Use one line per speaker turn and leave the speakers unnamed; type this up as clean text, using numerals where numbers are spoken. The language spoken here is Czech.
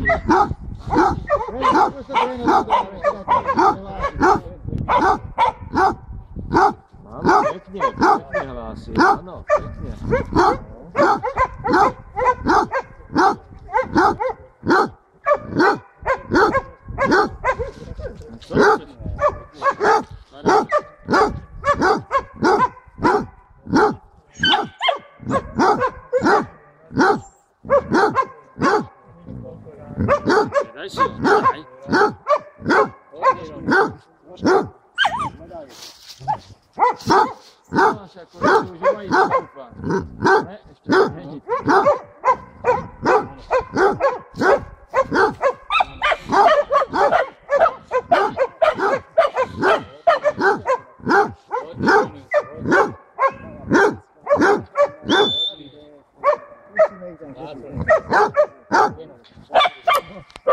Áno, pekne hlási, áno, pekne. Daj si ho, daj. Máš ako už mají stoupa. Ne, ešte není.
Musíme jít tam.